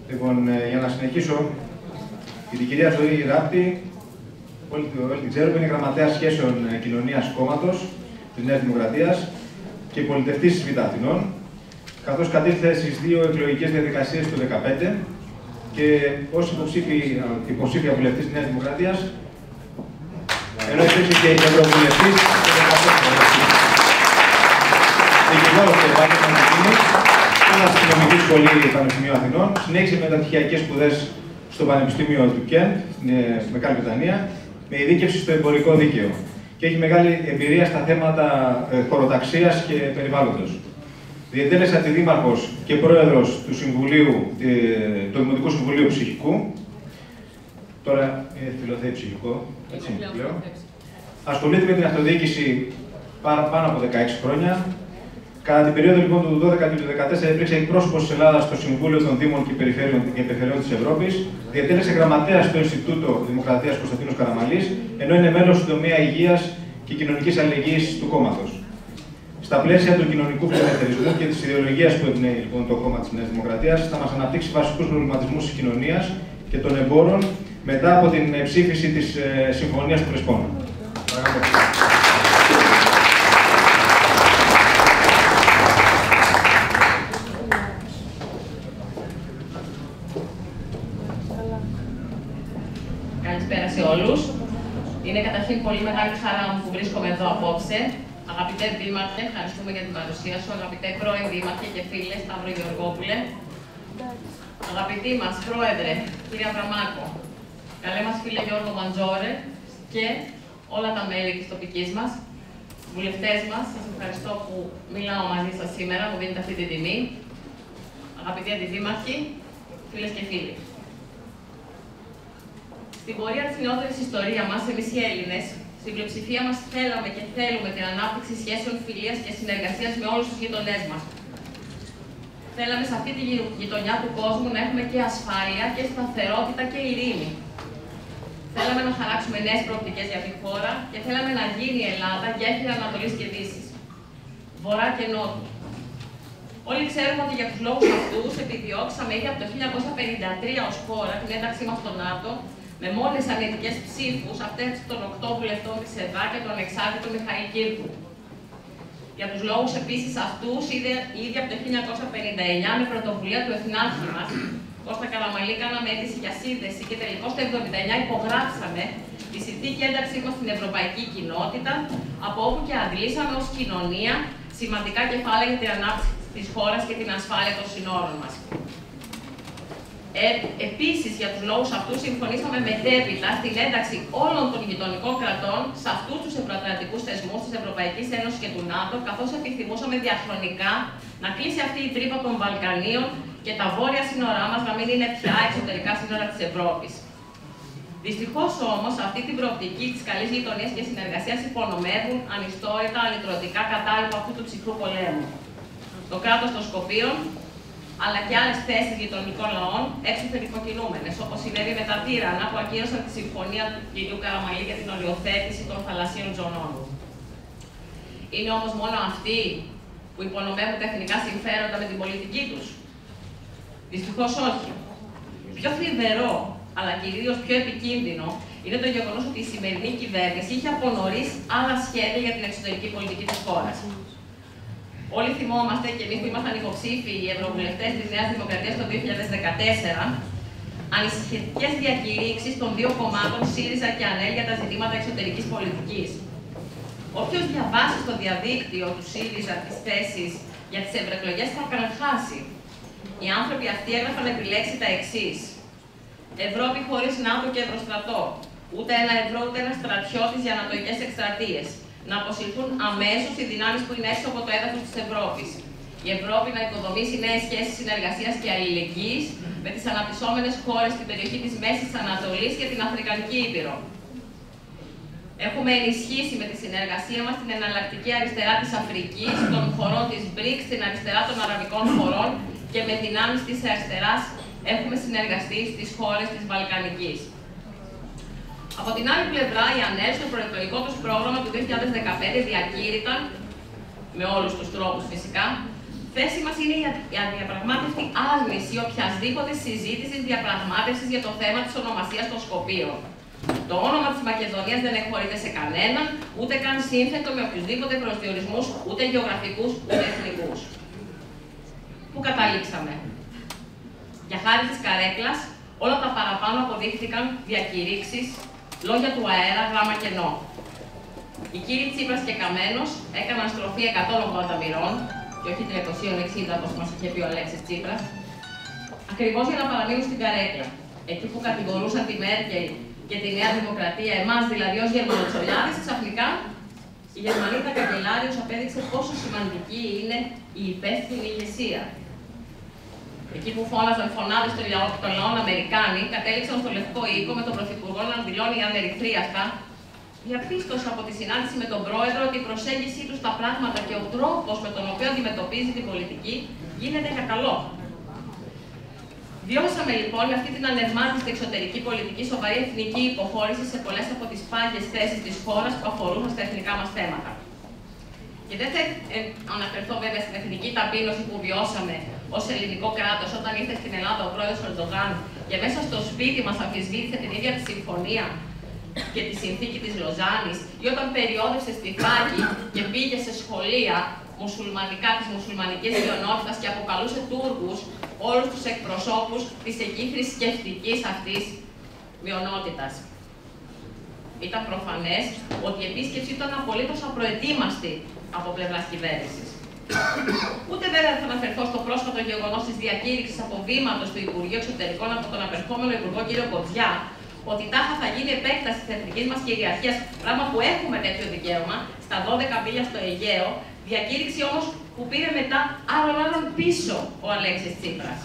Λοιπόν, για να συνεχίσω, η κυρία Ζωή Ράπτη, όλοι την ξέρουμε, είναι γραμματέας σχέσεων κοινωνίας κόμματος της Νέας Δημοκρατίας και πολιτευτής της Β' Αθηνών, καθώς κατήλθε στις 2 εκλογικές διαδικασίες του 2015 και ως υποψήφια βουλευτής της Νέας Δημοκρατίας, ενώ υπήρξε και ευρωβουλευτής του 2014. Δικηγόρος και επάγγελμα εκείνης, στην Αστυνομική Σχολή Πανεπιστημίου Αθηνών, συνέχισε μεταπτυχιακές σπουδές στο Πανεπιστήμιο του Κέντ, στην Μεγάλη Βρετανία, με ειδίκευση στο εμπορικό δίκαιο. Και έχει μεγάλη εμπειρία στα θέματα χωροταξίας και περιβάλλοντος. Διετέλεσε αντιδήμαρχος και πρόεδρος του Δημοτικού Συμβουλίου Ψυχικού. Τώρα είναι φιλοθέη ψυχικό, έτσι λέω. Ασχολείται με την αυτοδιοίκηση πάνω από 16 χρόνια. Κατά την περίοδο λοιπόν του 2012 και του 2014 υπήρξε εκπρόσωπος της Ελλάδας στο Συμβούλιο των Δήμων και Περιφερειών της Ευρώπης. Διατέλεσε γραμματέας στο Ινστιτούτο Δημοκρατίας Κωνσταντίνος Καραμανλής, ενώ είναι μέλος του τομέα υγείας και κοινωνικής αλληλεγγύης του κόμματος. Στα πλαίσια του κοινωνικού φιλελευθερισμού και της ιδεολογίας που εμπνέει λοιπόν το κόμμα της Νέας Δημοκρατίας, θα μας αναπτύξει βασικούς προβληματισμούς της κοινωνίας και των εμπόρων μετά από την ψήφιση της Συμφωνίας του Πρεσπόνα. Καλησπέρα σε όλους. Είναι καταρχήν πολύ μεγάλη χαρά μου που βρίσκομαι εδώ απόψε. Αγαπητέ Δήμαρχε, ευχαριστούμε για την παρουσία σου. Αγαπητέ πρώην Δήμαρχε και φίλε, Σταύρο Γεωργόπουλε. Αγαπητοί μας Πρόεδρε, κύριε Αβραμάκο. Καλέ μας φίλε Γιώργο Μαντζόρε και όλα τα μέλη της τοπικής μας. Βουλευτές μας, σας ευχαριστώ που μιλάω μαζί σας σήμερα, μου δίνετε αυτή τη τιμή. Αγαπητοί Αντιδήμαρχοι, φίλες και φίλοι. Στην πορεία της νεότερης ιστορίας μας, εμείς οι Έλληνες, στην πλειοψηφία μας θέλαμε και θέλουμε την ανάπτυξη σχέσεων φιλίας και συνεργασίας με όλους τους γειτονές μας. Θέλαμε σε αυτή τη γειτονιά του κόσμου να έχουμε και ασφάλεια και σταθερότητα και ειρήνη. Θέλαμε να χαράξουμε νέες προοπτικές για την χώρα και θέλαμε να γίνει η Ελλάδα γέφυρα Ανατολής και Δύσης, Βορρά και Νότου. Όλοι ξέρουμε ότι για τους λόγους αυτούς επιδιώξαμε ήδη από το 1953 ως χώρα την ένταξή μας στο ΝΑΤΟ, με μόνες αρνητικές ψήφους, αυτές των 8 βουλευτών της ΕΔΑ και τον εξάρτητο Μιχαήλ Κύρκου. Για τους λόγους επίσης αυτούς, ήδη από το 1959, με πρωτοβουλία του εθνάρχη μας, Κώστα Καραμανλή, κάναμε αίτηση για σύνδεση και τελικώς το 1979 υπογράψαμε τη συνθήκη ένταξή μας στην Ευρωπαϊκή Κοινότητα, από όπου και αντλήσαμε ως κοινωνία σημαντικά κεφάλαια για την ανάπτυξη της χώρας και την ασφάλεια των συνόρων μας. Επίσης, για τους λόγους αυτούς, συμφωνήσαμε μετέπειτα στην ένταξη όλων των γειτονικών κρατών σε αυτούς τους ευρωατλαντικούς θεσμούς της Ευρωπαϊκής Ένωσης και του ΝΑΤΟ, καθώς επιθυμούσαμε διαχρονικά να κλείσει αυτή η τρύπα των Βαλκανίων και τα βόρεια σύνορά μας να μην είναι πια εξωτερικά σύνορα της Ευρώπης. Δυστυχώς όμως, αυτή την προοπτική της καλής γειτονίας και συνεργασίας υπονομεύουν ανιστόρητα αλυτρωτικά κατάλοιπα αυτού του ψυχρού πολέμου. Το κράτος των Σκοπίων, αλλά και άλλες θέσεις γειτονικών λαών έξωθεν υποκινούμενες, όπως συνέβη με τα Τύρανα που ακύρωσαν τη συμφωνία του κ. Καραμανλή για την οριοθέτηση των θαλασσίων ζωνών. Είναι όμως μόνο αυτοί που υπονομεύουν τα εθνικά συμφέροντα με την πολιτική τους? Δυστυχώς όχι. Πιο θλιβερό, αλλά κυρίως πιο επικίνδυνο, είναι το γεγονός ότι η σημερινή κυβέρνηση είχε από νωρίς άλλα σχέδια για την εξωτερική πολιτική της χώρας. Όλοι θυμόμαστε, και εμείς που ήμασταν υποψήφοι οι ευρωβουλευτές της Νέας Δημοκρατίας το 2014, ανησυχητικές διακηρύξεις των δύο κομμάτων ΣΥΡΙΖΑ και ΑΝΕΛ για τα ζητήματα εξωτερικής πολιτικής. Όποιος διαβάσει στο διαδίκτυο του ΣΥΡΙΖΑ τις θέσεις για τις ευρωεκλογές θα καλχάσει. Οι άνθρωποι αυτοί έγραφαν επί λέξη τα εξής: Ευρώπη χωρίς ΝΑΤΟ και Ευρωστρατό. Ούτε ένα ευρώ, ούτε ένα στρατιώτης για ανατοικές εκστρατείες. Να αποσυρθούν αμέσως οι δυνάμεις που είναι έξω από το έδαφος της Ευρώπης. Η Ευρώπη να οικοδομήσει νέες σχέσεις συνεργασίας και αλληλεγγύης με τις αναπτυσσόμενες χώρες στην περιοχή της Μέσης Ανατολής και την Αφρικανική Ήπειρο. Έχουμε ενισχύσει με τη συνεργασία μας την εναλλακτική αριστερά της Αφρικής, των χωρών της BRICS, την αριστερά των αραβικών χωρών και με δυνάμεις της αριστεράς έχουμε συνεργαστεί στις χώρες της Βαλκανικής. Από την άλλη πλευρά, οι ΑΝΕΛ στο προεκλογικό τους πρόγραμμα του 2015 διακήρυταν, με όλους τους τρόπους φυσικά, Θέση μας είναι η αδιαπραγμάτευτη άρνηση οποιασδήποτε συζήτησης, διαπραγμάτευσης για το θέμα της ονομασίας των Σκοπίων. Το όνομα της Μακεδονίας δεν εκχωρείται σε κανέναν, ούτε καν σύνθετο με οποιουσδήποτε προσδιορισμούς, ούτε γεωγραφικούς, ούτε εθνικούς. Πού καταλήξαμε? Για χάρη της καρέκλας, όλα τα παραπάνω αποδείχθηκαν διακηρύξεις, λόγια του αέρα, γράμμα κενό. Οι κύριοι Τσίπρας και Καμένος έκαναν στροφή 180 μοιρών, και όχι 360 όπως μας είχε πει ο Αλέξης Τσίπρας, ακριβώς για να παραμείνουν στην καρέκλα. Εκεί που κατηγορούσαν τη Μέρκελ και τη Νέα Δημοκρατία, εμάς δηλαδή ως Γερμανοτσολιάδες, ξαφνικά η Γερμανίδα καγκελάριος απέδειξε πόσο σημαντική είναι η υπεύθυνη ηγεσία. Εκεί που φώναζαν φωνάδες των λαών Αμερικάνοι, κατέληξαν στο Λευκό Οίκο με τον Πρωθυπουργό να δηλώνει ανερυθρίαστα. Διαπίστωσα από τη συνάντηση με τον Πρόεδρο ότι η προσέγγιση του στα πράγματα και ο τρόπος με τον οποίο αντιμετωπίζει την πολιτική γίνεται για καλό. Βιώσαμε λοιπόν με αυτή την ανερμάτιστη εξωτερική πολιτική σοβαρή εθνική υποχώρηση σε πολλές από τις πάγιες θέσεις της χώρας που αφορούσαν στα εθνικά μας θέματα. Και δεν θα αναφερθώ βέβαια στην εθνική ταπείνωση που βιώσαμε ως ελληνικό κράτος όταν ήρθε στην Ελλάδα ο πρόεδρος Ερντογάν και μέσα στο σπίτι μας αμφισβήτησε την ίδια τη συμφωνία και τη συνθήκη της Λοζάνης, ή όταν περιόδευσε στη Θάκη και πήγε σε σχολεία μουσουλμανικά της μουσουλμανικής μειονότητας και αποκαλούσε Τούρκους όλους τους εκπροσώπους της εκεί θρησκευτικής αυτής μειονότητας. Ήταν προφανές ότι η επίσκεψη ήταν απολύτως απροετοίμαστη από πλευράς κυβέρνησης. Ούτε βέβαια θα αναφερθώ στο πρόσφατο γεγονός της διακήρυξης αποβήματος του Υπουργείου Εξωτερικών από τον απερχόμενο Υπουργό κ. Κοτζιά, ότι τάχα θα γίνει επέκταση της εθνικής μας κυριαρχίας, πράγμα που έχουμε τέτοιο δικαίωμα, στα 12 μίλια στο Αιγαίο, διακήρυξη όμως που πήρε μετά άλλον πίσω ο Αλέξης Τσίπρας.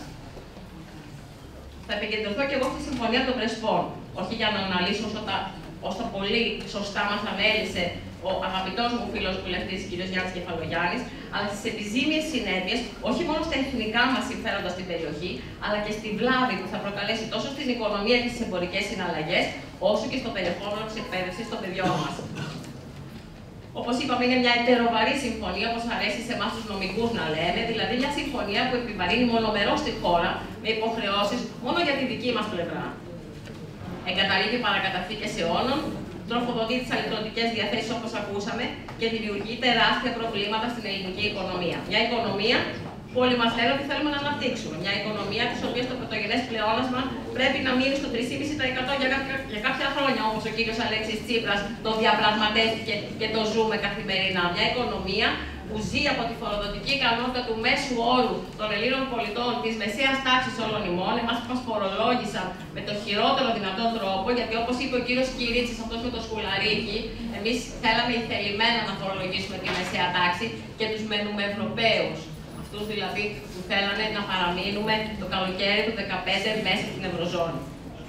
Θα επικεντρωθώ και εγώ στη Συμφωνία των Πρεσπών, όχι για να αναλύσω όσο πολύ σωστά μας ανέλησε ο αγαπητός μου φίλος βουλευτής κ. Γιάννης Κεφαλογιάννης, αλλά στις επιζήμιες συνέπειες, όχι μόνο στα εθνικά μας συμφέροντα στην περιοχή, αλλά και στη βλάβη που θα προκαλέσει τόσο στην οικονομία και στις εμπορικές συναλλαγές, όσο και στο περιεχόμενο της εκπαίδευσης των παιδιών μας. Όπως είπαμε, είναι μια ετεροβαρή συμφωνία, όπως αρέσει σε εμάς τους νομικούς να λέμε, δηλαδή μια συμφωνία που επιβαρύνει μονομερώς τη χώρα με υποχρεώσεις μόνο για τη δική μας πλευρά. Εγκαταλείπει παρακαταθήκες αιώνων, τροφοδοτεί τις αλληλωτικές διαθέσεις όπως ακούσαμε και δημιουργεί τεράστια προβλήματα στην ελληνική οικονομία. Μια οικονομία που όλοι μας λένε ότι θέλουμε να αναπτύξουμε. Μια οικονομία της οποίας το πρωτογενές πλεόνασμα πρέπει να μείνει στο 3,5% για κάποια χρόνια, όπως ο κύριος Αλέξης Τσίπρας το διαπραγματεύτηκε και το ζούμε καθημερινά. Μια οικονομία που ζει από τη φοροδοτική ικανότητα του μέσου όρου των Ελλήνων πολιτών, της μεσαίας τάξης όλων ημών, εμάς που μας φορολόγησαν με το χειρότερο δυνατό τρόπο, γιατί όπως είπε ο κύριος Κυρίτσης, αυτός με το σκουλαρίκι, εμείς θέλαμε ηθελημένα να φορολογήσουμε τη μεσαία τάξη και τους μενούμε Ευρωπαίους. Αυτούς δηλαδή που θέλανε να παραμείνουμε το καλοκαίρι του 2015 μέσα στην Ευρωζώνη.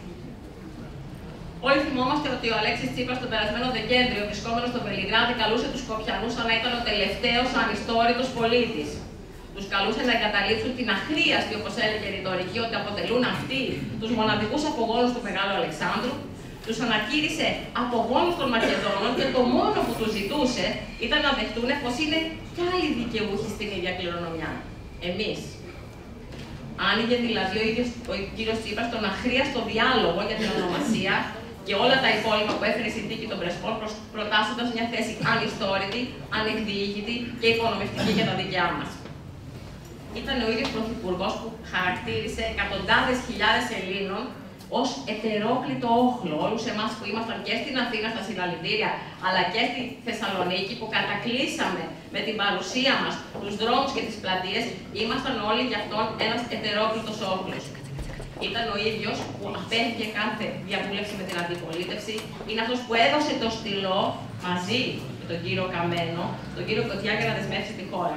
Όλοι θυμόμαστε ότι ο Αλέξης Τσίπρας τον περασμένο Δεκέμβριο, βρισκόμενος στο Βελιγράδι, καλούσε τους Σκοπιανούς σαν να ήταν ο τελευταίος ανιστόρητος πολίτης. Τους καλούσε να εγκαταλείψουν την αχρίαστη, όπως έλεγε, ρητορική ότι αποτελούν αυτοί τους μοναδικούς απογόνους του Μεγάλου Αλεξάνδρου. Τους ανακήρυσε απογόνους των Μακεδόνων και το μόνο που τους ζητούσε ήταν να δεχτούν πως είναι κι άλλοι δικαιούχοι στην ίδια κληρονομιά. Εμείς. Άνοιγε δηλαδή ο κύριος Τσίπρας τον αχρίαστο διάλογο για την ονομασία και όλα τα υπόλοιπα που έφερε η συνθήκη των Πρεσπών, προτάσσοντας μια θέση ανιστόρητη, ανεκδιήγητη και υπονομευτική για τα δικιά μας. Ήταν ο ίδιος πρωθυπουργός που χαρακτήρισε εκατοντάδες χιλιάδες Ελλήνων ως ετερόκλητο όχλο. Όλους εμάς που ήμασταν και στην Αθήνα στα συλλαλητήρια, αλλά και στη Θεσσαλονίκη, που κατακλείσαμε με την παρουσία μας τους δρόμους και τις πλατείες, ήμασταν όλοι γι' αυτόν ένας ετερόκλητος όχλος. Ήταν ο ίδιος που απέφυγε κάθε διαβούλευση με την αντιπολίτευση, είναι αυτός που έδωσε το στυλό μαζί με τον κύριο Καμένο, τον κύριο Κοτζιά, για να δεσμεύσει τη χώρα.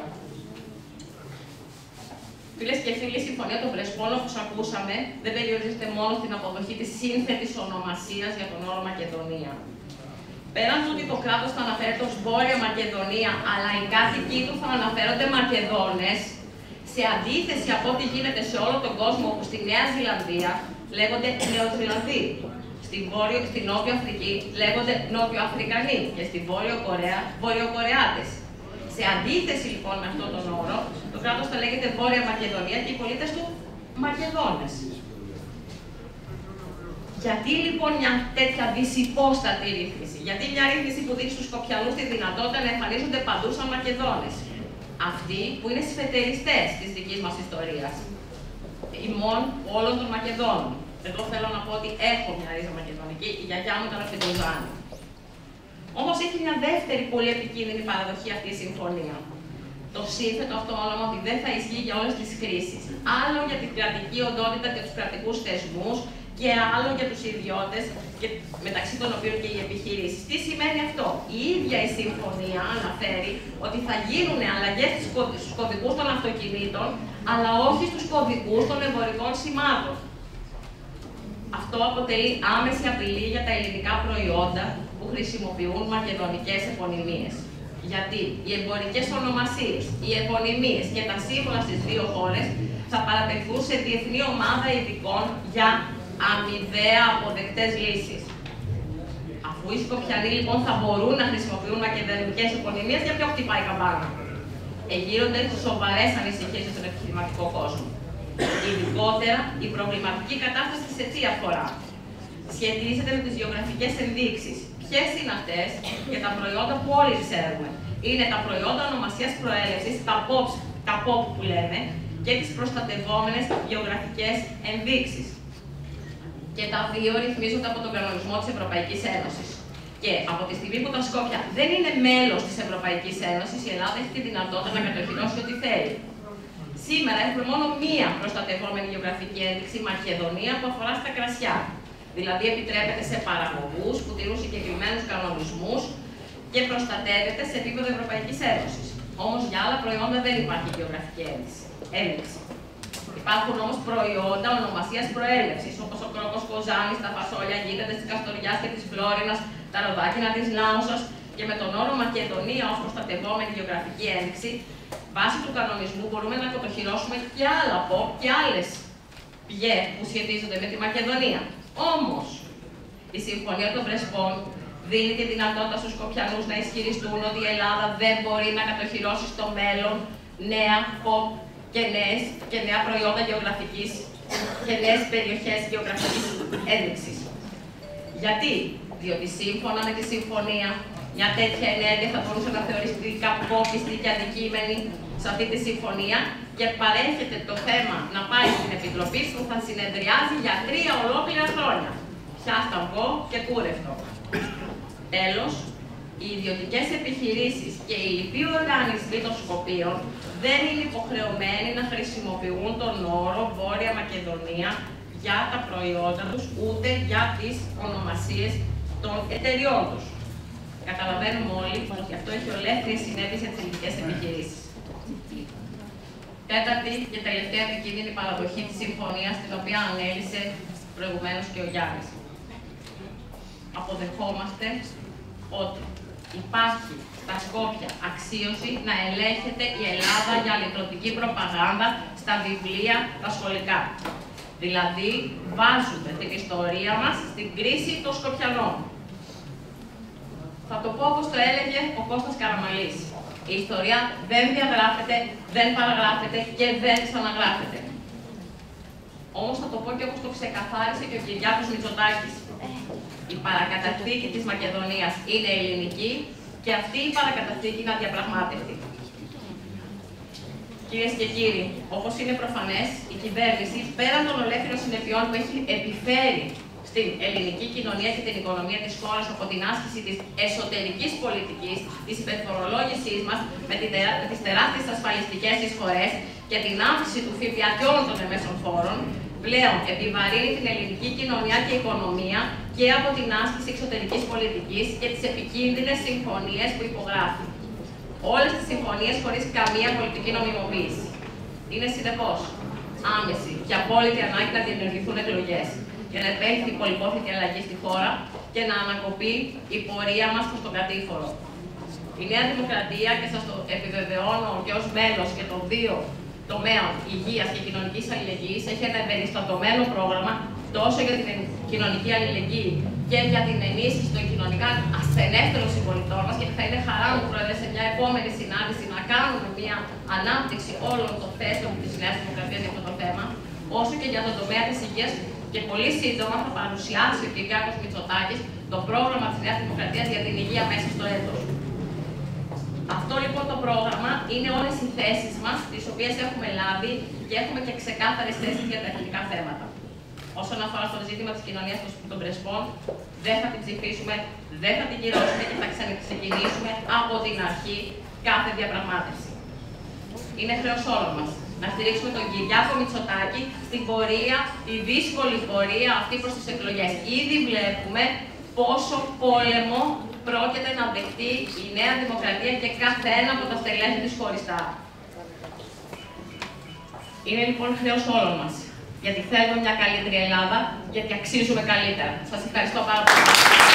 Φίλες και φίλοι, η Συμφωνία των Πρεσπών, όπως ακούσαμε, δεν περιορίζεται μόνο στην αποδοχή της σύνθετης ονομασίας για τον όρο Μακεδονία. Πέραν του ότι το κράτος θα αναφέρεται ως Βόρεια Μακεδονία, αλλά οι κάτοικοι του θα αναφέρονται Μακεδόνες, σε αντίθεση από ό,τι γίνεται σε όλο τον κόσμο, όπου στη Νέα Ζηλανδία λέγονται Νεοζηλανδοί, στη Νότια Αφρική λέγονται Νότιο-Αφρικανοί και στη Βόρειο Κορέα Βορειοκορεάτες. Σε αντίθεση λοιπόν με αυτόν τον όρο, το κράτος θα λέγεται Βόρεια Μακεδονία και οι πολίτες του Μακεδόνες. Γιατί λοιπόν μια τέτοια δυσυπόστατη ρύθμιση? Γιατί μια ρύθμιση που δίνει στους Σκοπιανούς τη δυνατότητα να εμφανίζονται παντού σαν Μακεδόνες? Αυτοί που είναι σφετεριστές της δικής μας ιστορίας. Ημών όλων των Μακεδόνων. Εγώ θέλω να πω ότι έχω μια ρίζα μακεδονική, η γιαγιά μου ήταν από την Κοζάνη. Όμως έχει μια δεύτερη πολύ επικίνδυνη παραδοχή αυτή η συμφωνία. Το σύνθετο αυτό όνομα ότι δεν θα ισχύει για όλες τις χρήσεις. Άλλο για την κρατική οντότητα και τους κρατικούς θεσμούς και άλλο για τους ιδιώτες, και μεταξύ των οποίων και οι επιχειρήσεις. Τι σημαίνει αυτό? Η ίδια η συμφωνία αναφέρει ότι θα γίνουν αλλαγές στους κωδικούς των αυτοκινήτων, αλλά όχι στους κωδικούς των εμπορικών σημάτων. Αυτό αποτελεί άμεση απειλή για τα ελληνικά προϊόντα που χρησιμοποιούν μακεδονικές επωνυμίες. Γιατί οι εμπορικές ονομασίες, οι επωνυμίες και τα σύμβολα στις δύο χώρες θα παραπευθούν σε διεθνή ομάδα ειδικών για αμοιβαία αποδεκτές λύσεις. Αφού οι Σκοπιανοί λοιπόν θα μπορούν να χρησιμοποιούν μακεδονικές επωνυμίες, για ποιο χτυπάει η καμπάνα? Εγείρονται σοβαρές ανησυχίες στον επιχειρηματικό κόσμο. Ειδικότερα, η προβληματική κατάσταση σε τι αφορά? Σχετίζεται με τις γεωγραφικές ενδείξεις. Ποιες είναι αυτές? Και τα προϊόντα που όλοι ξέρουμε. Είναι τα προϊόντα ονομασίας προέλευσης, τα POP που λέμε, και τις προστατευόμενες γεωγραφικές ενδείξεις. Και τα δύο ρυθμίζονται από τον κανονισμό της Ευρωπαϊκής Ένωσης. Και από τη στιγμή που τα Σκόπια δεν είναι μέλος της Ευρωπαϊκής Ένωσης, η Ελλάδα έχει τη δυνατότητα να κατοχυρώσει ό,τι θέλει. Σήμερα έχουμε μόνο μία προστατευόμενη γεωγραφική ένδειξη, Μακεδονία, που αφορά στα κρασιά. Δηλαδή επιτρέπεται σε παραγωγούς που τηρούν συγκεκριμένους κανονισμούς και προστατεύεται σε επίπεδο Ευρωπαϊκής Ένωσης. Όμως για άλλα προϊόντα δεν υπάρχει γεωγραφική ένδειξη. Υπάρχουν όμως προϊόντα ονομασίας προέλευσης, όπως ο κρόκος Κοζάνης, τα φασόλια, γίγαντες της Καστοριάς και της Φλόρινας, τα ροδάκινα της Νάουσας, και με τον όρο Μακεδονία ως προστατευόμενη γεωγραφική ένδειξη, βάσει του κανονισμού μπορούμε να κατοχυρώσουμε και άλλα POP και άλλες πηγές που σχετίζονται με τη Μακεδονία. Όμως, η Συμφωνία των Πρεσπών δίνει τη δυνατότητα στους Σκοπιανούς να ισχυριστούν ότι η Ελλάδα δεν μπορεί να κατοχυρώσει στο μέλλον νέα POP και νέα προϊόντα γεωγραφικής και νέες περιοχές γεωγραφικής ένδειξης. Γιατί? Διότι σύμφωνα με τη Συμφωνία, μια τέτοια ενέργεια θα μπορούσε να θεωρηθεί κακόπιστη και αντικείμενη σε αυτή τη συμφωνία και παρέχεται το θέμα να πάει στην Επιτροπή που θα συνεδριάζει για 3 ολόκληρα χρόνια. Πια Σταυγό και Κούρευτο. Τέλος, οι ιδιωτικές επιχειρήσεις και οι λοιποί οργανισμοί των Σκοπίων δεν είναι υποχρεωμένοι να χρησιμοποιούν τον όρο Βόρεια Μακεδονία για τα προϊόντα τους, ούτε για τις ονομασίες των εταιριών τους. Καταλαβαίνουμε όλοι ότι αυτό έχει ολέθριες συνέπειες για τις ελληνικές επιχειρήσεις. Τέταρτη και τελευταία επικίνδυνη παραδοχή της συμφωνίας, την οποία ανέλησε προηγουμένως και ο Γιάννης. Αποδεχόμαστε ότι υπάρχει στα Σκόπια αξίωση να ελέγχεται η Ελλάδα για αλληλωτική προπαγάνδα στα βιβλία τα σχολικά. Δηλαδή, βάζουμε την ιστορία μας στην κρίση των Σκοπιανών. Θα το πω όπως το έλεγε ο Κώστας Καραμαλής. Η ιστορία δεν διαγράφεται, δεν παραγράφεται και δεν ξαναγράφεται. Όμως θα το πω και όπως το ξεκαθάρισε και ο Κυριάκος Μητσοτάκης. Η παρακαταθήκη της Μακεδονίας είναι ελληνική και αυτή η παρακαταθήκη είναι αδιαπραγμάτευτη. Κυρίες και κύριοι, όπως είναι προφανές, η κυβέρνηση, πέραν των ολέθριων συνεπειών που έχει επιφέρει στην ελληνική κοινωνία και την οικονομία της χώρας από την άσκηση της εσωτερικής πολιτικής, της υπερφορολόγησής μας με τις τεράστιες ασφαλιστικές εισφορές και την αύξηση του ΦΠΑ και όλων των εμέσων φόρων, πλέον επιβαρύνει την ελληνική κοινωνία και οικονομία και από την άσκηση εξωτερικής πολιτικής και τις επικίνδυνες συμφωνίες που υπογράφει. Όλες τις συμφωνίες χωρίς καμία πολιτική νομιμοποίηση. Είναι συνεπώς άμεση και απόλυτη ανάγκη να διενεργηθούν εκλογές για να επέλθει η πολυπόθητη αλλαγή στη χώρα και να ανακοπεί η πορεία μας προς τον κατήφορο. Η Νέα Δημοκρατία, και σας το επιβεβαιώνω και ως μέλος και των δύο τομέων υγείας και κοινωνικής αλληλεγγύης, έχει ένα εμπεριστατωμένο πρόγραμμα τόσο για την κοινωνική αλληλεγγύη και για την ενίσχυση των κοινωνικά ασθενέστερων συμπολιτών μας. Και θα είναι χαρά μου, Πρόεδρε, σε μια επόμενη συνάντηση να κάνουμε μια ανάπτυξη όλων των θέσεων της Νέας Δημοκρατίας για αυτό το θέμα, όσο και για τον τομέα της υγείας. Και πολύ σύντομα θα παρουσιάσει ο κ. Κυριάκος Μητσοτάκης το πρόγραμμα της Νέας Δημοκρατίας για την υγεία μέσα στο έτος. Αυτό λοιπόν το πρόγραμμα είναι όλες οι θέσεις μας, τις οποίες έχουμε λάβει και έχουμε και ξεκάθαρες θέσεις για τα εθνικά θέματα. Όσον αφορά στο ζήτημα της κοινωνίας των Πρεσπών, δεν θα την ψηφίσουμε, δεν θα την κυρώσουμε και θα ξεκινήσουμε από την αρχή κάθε διαπραγμάτευση. Είναι χρέος όλων μας να στηρίξουμε τον Κυριάκο Μητσοτάκη στην πορεία, τη δύσκολη πορεία αυτή προς τις εκλογές. Ήδη βλέπουμε πόσο πόλεμο πρόκειται να δεχτεί η Νέα Δημοκρατία και κάθε ένα από τα στελέχη της χωριστά. Είναι λοιπόν χρέος όλων μας. Γιατί θέλουμε μια καλύτερη Ελλάδα, γιατί αξίζουμε καλύτερα. Σας ευχαριστώ πάρα πολύ.